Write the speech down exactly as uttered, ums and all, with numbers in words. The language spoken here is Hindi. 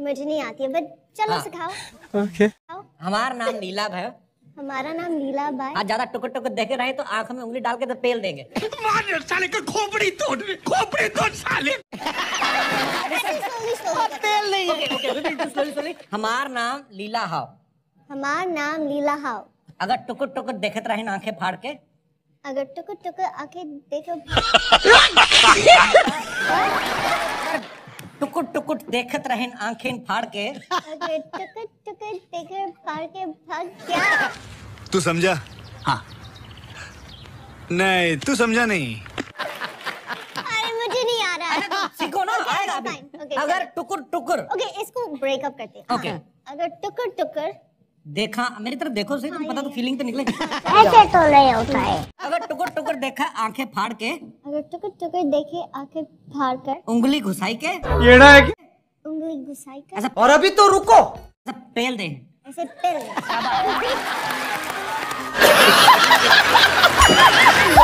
मुझे नहीं आती है, बट चलो हाँ। सिखाओ। ओके। हमारा नाम लीला है। हमारा नाम लीला बाई। आज ज्यादा टुकुर टुकुर देखे रहे तो आंख में उंगली डाल के तो पेल देंगे। साले का खोपड़ी तोड़ खोपड़ी तोड़ साले। पेल नहीं। Okay okay slowly slowly. हमारा नाम लीला हाउ। हमारा नाम लीला हाउ। अगर टुकुर टुकुर देखत रहे आंखें फाड़ के। अगर टुकुर टुकुर आंखें देखो। टुकुर टुकुर देखत रहे आंखें फाड़ के। अगर टुकुर टुकुर देखे फाड़ के भाग क्या? तू समझा? हाँ। नहीं तू समझा नहीं। अरे मुझे नहीं आ रहा है। सीखो ना, आएगा अभी। fine, okay, अगर चलो। टुकुर टुकुर ओके इसको ब्रेकअप करते हैं। ओके। अगर टुकुर टुकुर देखा, मेरी तरफ देखो सही, तुम पता तो फीलिंग तो निकले। ऐसे तो नहीं होता है। अगर टुकुर टुकुर देखा आंखें फाड़ के। अगर टुकुर टुकुर देखे आंखें फाड़ कर उंगली घुसाई के। येड़ा है क्या? उंगली घुसाई कर ऐसा और अभी तो रुको। ऐसा पेल दे। ऐसे पेल